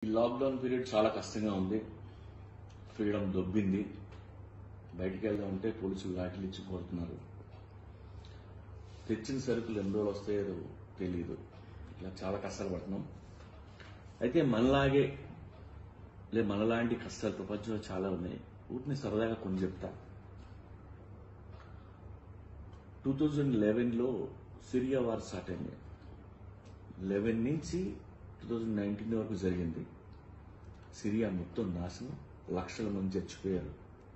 ఈ lockdown period చాలా కష్టంగా ఉంది. ఫ్రీడమ్ దొబ్బింది. బయటికి వెళ్దామంటే పోలీసులు లాఠీలు ఇచ్చి కొడుతున్నారు. తెచ్చిన సరుకులు ఎన్ని రోజులు వస్తాయో తెలియదు. ఇలా చాలా కష్టాలు పడుతున్నాం. అయితే మనలాంటి కష్టాలు ప్రపంచంలో చాలా ఉన్నాయి. వీటిని సరదాగా కొన్ని చెప్తా. 2011లో సిరియా వార్ స్టార్ట్ అయింది. 11 నుంచి 2019 వరకు జరిగింది. సిరియా మొత్తం నాశనం, లక్షల మంది చచ్చిపోయారు.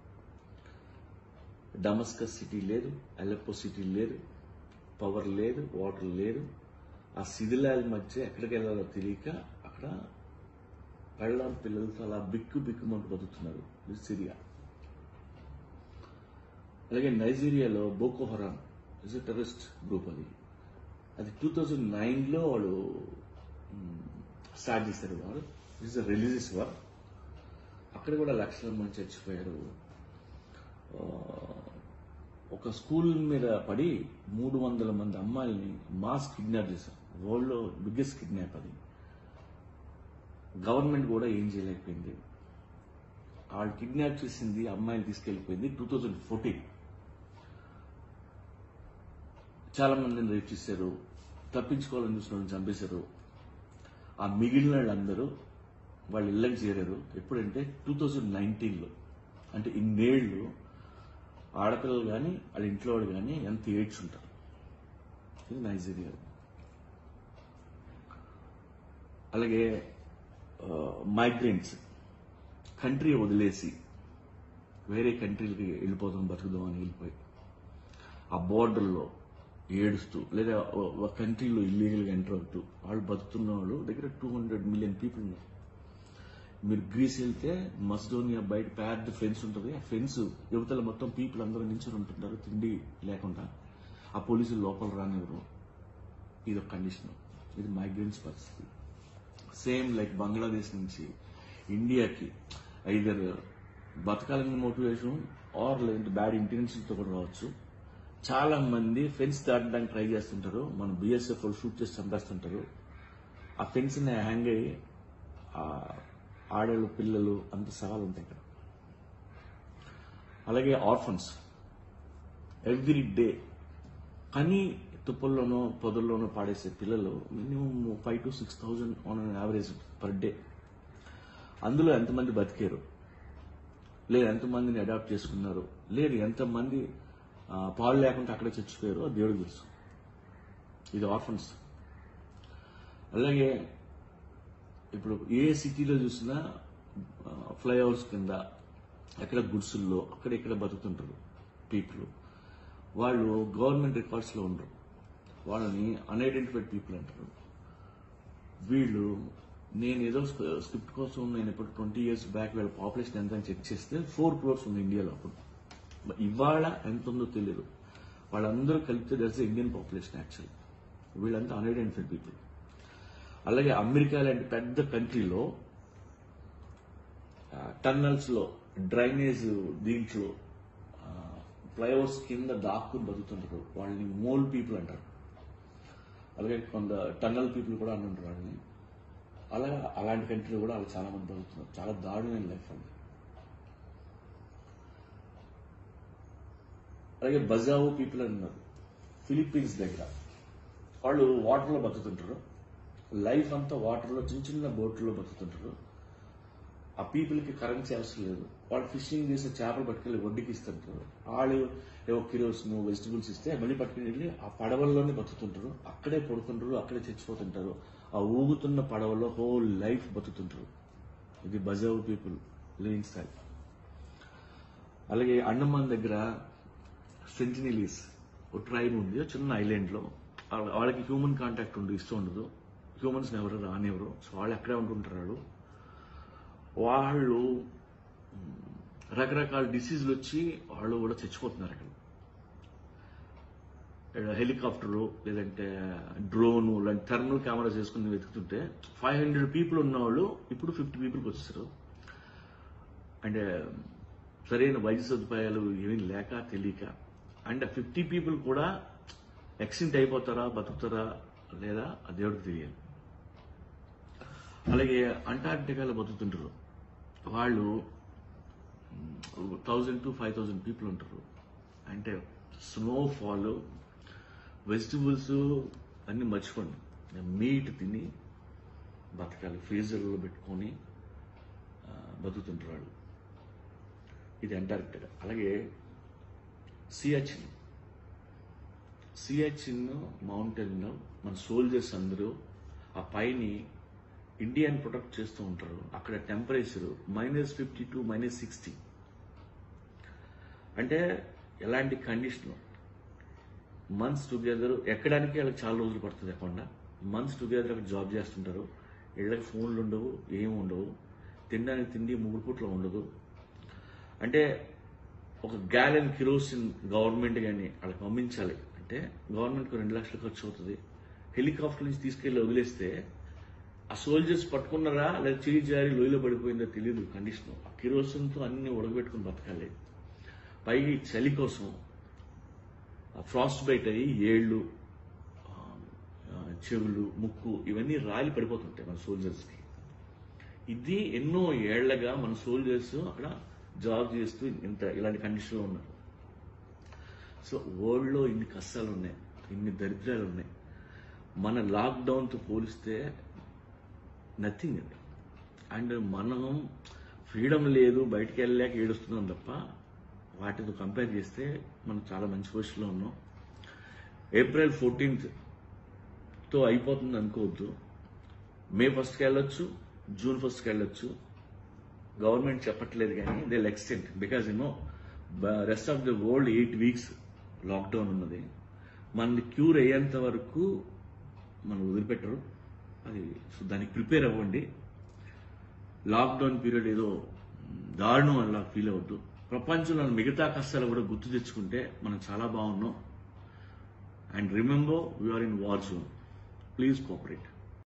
డమస్కస్ సిటీ లేదు, అలెప్పో సిటీ లేదు, పవర్ లేదు, వాటర్ లేదు. ఆ శిథిలాల మధ్య ఎక్కడికి వెళ్లాలో తెలియక అక్కడ పెళ్ళాం పిల్లలతో అలా బిక్కుమంటూ బతుకుతున్నారు. ఇది సిరియా. అలాగే నైజీరియాలో Boko Haram is a terrorist group. అది 2009లో వాళ్ళు స్టార్ట్ చేశారు. వారు ఇట్స్ ఎ రిలీజియస్ వార్. అక్కడ కూడా లక్షల మంది చచ్చిపోయారు. ఒక స్కూల్ మీద పడి 300 మంది అమ్మాయిల్ని మాస్ కిడ్నాప్ చేశారు. వరల్డ్ లో బిగ్గెస్ట్ కిడ్నాప్ అది. గవర్నమెంట్ కూడా ఏం చేయలేకపోయింది. వాళ్ళు కిడ్నాప్ చేసింది అమ్మాయిని తీసుకెళ్లిపోయింది 2014. చాలా మందిని రేప్ చేశారు. తప్పించుకోవాలని చూసిన వాళ్ళని చంపేశారు. ఆ మిగిలిన వాళ్ళందరూ వాళ్ళ ఇళ్ళకి చేరారు. ఎప్పుడంటే 2019లో. అంటే ఇన్నేళ్లు ఆడపిల్లలు కానీ వాళ్ళ ఇంట్లో వాళ్ళు కానీ ఎంత ఏడ్చుంటారు. ఇది నైజీరియా. అలాగే మైగ్రెంట్స్ కంట్రీ వదిలేసి వేరే కంట్రీలకి వెళ్ళిపోతాం, బతుకుదాం అని వెళ్ళిపోయి ఆ బోర్డర్లో ఏడుస్తూ, లేదా ఒక కంట్రీలో ఇల్లీగల్గా ఎంటర్ అవుతూ వాళ్ళు బతుకుతున్న వాళ్ళు దగ్గర 200 మిలియన్ పీపుల్ ఉన్నారు. మీరు గ్రీస్ వెళ్తే మస్డోనియా బయట పెద్ద ఫెన్స్ ఉంటుంది. ఆ ఫెన్స్ యువతల మొత్తం పీపుల్ అందరూ నించుని ఉంటుంటారు తిండి లేకుండా. ఆ పోలీసులు లోపల రానివ్వరు. ఇది ఒక కండిషన్. ఇది మైగ్రెంట్స్ పరిస్థితి. సేమ్ లైక్ బంగ్లాదేశ్ నుంచి ఇండియాకి ఐదర్ బతకాలని మోటివేషన్ ఆర్ లేదంటే బ్యాడ్ ఇంటెన్షన్తో కూడా రావచ్చు. చాలా మంది ఫెన్స్ దాటడానికి ట్రై చేస్తుంటారు. మన బిఎస్ఎఫ్ వాళ్ళు షూట్ చేసి చంపేస్తుంటారు. ఆ ఫెన్స్ ని హ్యాంగ్ అయ్యి ఆడవాళ్ళు పిల్లలు అంత సవాలు ఉంటాయి ఇక్కడ. అలాగే ఆర్ఫన్స్ ఎవ్రీ డే కానీ తుప్పల్లోనో పొదల్లోనో పాడేసే పిల్లలు minimum 5,000 to 6,000 on an average per day. అందులో ఎంతమంది బతికారు, లేదు ఎంతమందిని అడాప్ట్ చేసుకున్నారు, లేదు ఎంతమంది పాలు లేకుండా అక్కడే చచ్చిపోయారు, దేవుడికి తెలుసు. ఇది ఆర్ఫన్స్. అలాగే ఇప్పుడు ఏ సిటీలో చూసినా ఫ్లైఓవర్స్ కింద ఎక్కడ గుడ్సుల్లో అక్కడ ఇక్కడ బతుకుతుంటారు పీపుల్. వాళ్ళు గవర్నమెంట్ రికార్డ్స్ లో ఉండరు. వాళ్ళని అన్ఐడెంటిఫైడ్ పీపుల్ అంటారు. వీళ్ళు నేను ఏదో స్క్రిప్ట్ కోసం నేను ఇప్పుడు 20 years బ్యాక్ వీళ్ళ పాపులేషన్ ఎంత అని చెక్ చేస్తే 4 crores ఉంది ఇండియాలో. అప్పుడు ఇవాళ ఎంత ఉందో తెలియదు. వాళ్ళందరూ కలిపితే దట్స్ ఇండియన్ పాపులేషన్ యాక్చువల్. వీళ్ళంతా అన్ఐడెంటిఫైడ్ పీపుల్. అలాగే అమెరికా లాంటి పెద్ద కంట్రీలో టన్నల్స్ లో డ్రైనేజ్ దీంట్లో ఫ్లైఓవర్స్ కింద దాక్కుని బతుకుతుంటారు. వాళ్ళని మోల్ పీపుల్ అంటారు. అలాగే కొంత టన్నల్ పీపుల్ కూడా అంటుంటారు వాళ్ళని. అలాంటి కంట్రీలో కూడా వాళ్ళు చాలా మంది బతుకుతున్నారు. చాలా దారుణమైన లైఫ్ అండి. అలాగే బజావో పీపుల్ అని ఉన్నారు ఫిలిప్పీన్స్ దగ్గర. వాళ్ళు వాటర్లో బతుకుతుంటారు. లైఫ్ అంతా వాటర్లో చిన్న బోట్లో బతుకుతుంటారు. ఆ పీపుల్కి కరెన్సీ అవసరం లేదు. వాళ్ళు ఫిషింగ్ చేసే చేపలు పట్టుకెళ్ళి వడ్డీకి ఇస్తుంటారు. వాళ్ళు ఏవో కిరోసిన్ వెజిటబుల్స్ ఇస్తే మళ్ళీ పట్టుకుని వెళ్ళి ఆ పడవల్లోనే బతుకుతుంటారు. అక్కడే పడుకుంటారు, అక్కడే చచ్చిపోతుంటారు. ఆ ఊగుతున్న పడవలో హోల్ లైఫ్ బతుకుతుంటారు. ఇది బజావో పీపుల్ లివింగ్ స్టైల్. అలాగే అండమాన్ దగ్గర సెంటినెలీస్ ఒక ట్రైబ్ ఉంది, చిన్న ఐలాండ్ లో. వాళ్ళకి హ్యూమన్ కాంటాక్ట్ ఇష్టం ఉండదు. హ్యూమన్స్ ఎవరు రానివ్వరు. సో వాళ్ళు అక్కడే ఉంటుంటారు. వాళ్ళు రకరకాల డిసీజులు వచ్చి వాళ్ళు కూడా చచ్చిపోతున్నారు. అక్కడ హెలికాప్టరు లేదంటే డ్రోను లాంటి థర్మల్ కెమెరా చేసుకుని వెతుకుతుంటే 500 people ఉన్నవాళ్ళు ఇప్పుడు 50 peopleకి వచ్చేసారు. అంటే సరైన వైద్య సదుపాయాలు ఏమీ లేక తెలియక. అండ్ 50 people కూడా ఎక్సిడెంట్ అయిపోతారా బతుకుతారా లేదా ఆ దేవుడికి తెలియాలి. అలాగే అంటార్క్టికాలో బతుకుతుంటారు వాళ్ళు 1000 to 5000 పీపుల్ ఉంటారు. అంటే స్నోఫాల్, వెజిటబుల్స్ అన్ని మర్చిపోండి, మీట్ తిని బతకాలి, ఫ్రీజర్లో పెట్టుకొని బతుకుతుంటారు వాళ్ళు. ఇది అంటార్క్టికా. అలాగే సియాచిన్ మౌంటైన్లో మన సోల్జర్స్ అందరూ ఆ పైని ఇండియాని ప్రొటెక్ట్ చేస్తూ ఉంటారు. అక్కడ టెంపరేచర్ -50 to -60. అంటే ఎలాంటి కండిషన్, మంత్స్ టుగెదర్ ఎక్కడానికి వాళ్ళకి చాలా రోజులు పడుతుంది. ఎక్కకుండా మంత్స్ టుగెదర్ అక్కడ జాబ్ చేస్తుంటారు. ఇళ్ళకి ఫోన్లు ఉండవు, ఏమి ఉండవు, తినడానికి తిండి 3 పూట్ల ఉండదు. అంటే ఒక గ్యాలన్ కిరోసిన్ గవర్నమెంట్ కానీ వాళ్ళకి పంపించాలి అంటే గవర్నమెంట్కి 2 లక్షలు ఖర్చు అవుతుంది. హెలికాప్టర్ నుంచి తీసుకెళ్లి వదిలేస్తే ఆ సోల్జర్స్ పట్టుకున్నారా లేదా చేయి జారి లోయలో పడిపోయిందో తెలియదు కండిషన్. ఆ కిరోసిన్తో అన్ని ఉడకబెట్టుకుని బతకాలి. పైకి చలి కోసం ఫ్రాస్ట్ బైట్ అయ్యి ఏళ్ళు, చెవులు, ముక్కు ఇవన్నీ రాలి పడిపోతుంటాయి మన సోల్జర్స్కి. ఇది ఎన్నో ఏళ్లగా మన సోల్జర్స్ అక్కడ జాబ్ చేస్తూ ఇలాంటి కండిషన్లో ఉన్నారు. సో వరల్డ్లో ఇన్ని కష్టాలు ఉన్నాయి, ఇన్ని దరిద్రాలు ఉన్నాయి. మన లాక్డౌన్తో పోలిస్తే నథింగ్. అండ్ మనం ఫ్రీడమ్ లేదు, బయటికి వెళ్ళలేక ఏడుస్తున్నాం తప్ప వాటితో కంపేర్ చేస్తే మనం చాలా మంచి పొజిషన్లో ఉన్నాం. April 14th అయిపోతుంది అనుకోవద్దు. May 1st వెళ్ళొచ్చు, June 1st వెళ్ళొచ్చు. గవర్నమెంట్ చెప్పట్లేదు కానీ they will extend, because rest of the world 8 weeks lockdown ఉన్నది. మనది క్యూర్ అయ్యేంత వరకు మనం వదిలిపెట్టరు. అది సో దానికి ప్రిపేర్ అవ్వండి. లాక్డౌన్ పీరియడ్ ఏదో దారుణం అలా ఫీల్ అవ్వద్దు. ప్రపంచంలో మిగతా కష్టాలు కూడా గుర్తు తెచ్చుకుంటే మనం చాలా బాగున్నాం. And remember, we are in war zone. Please cooperate.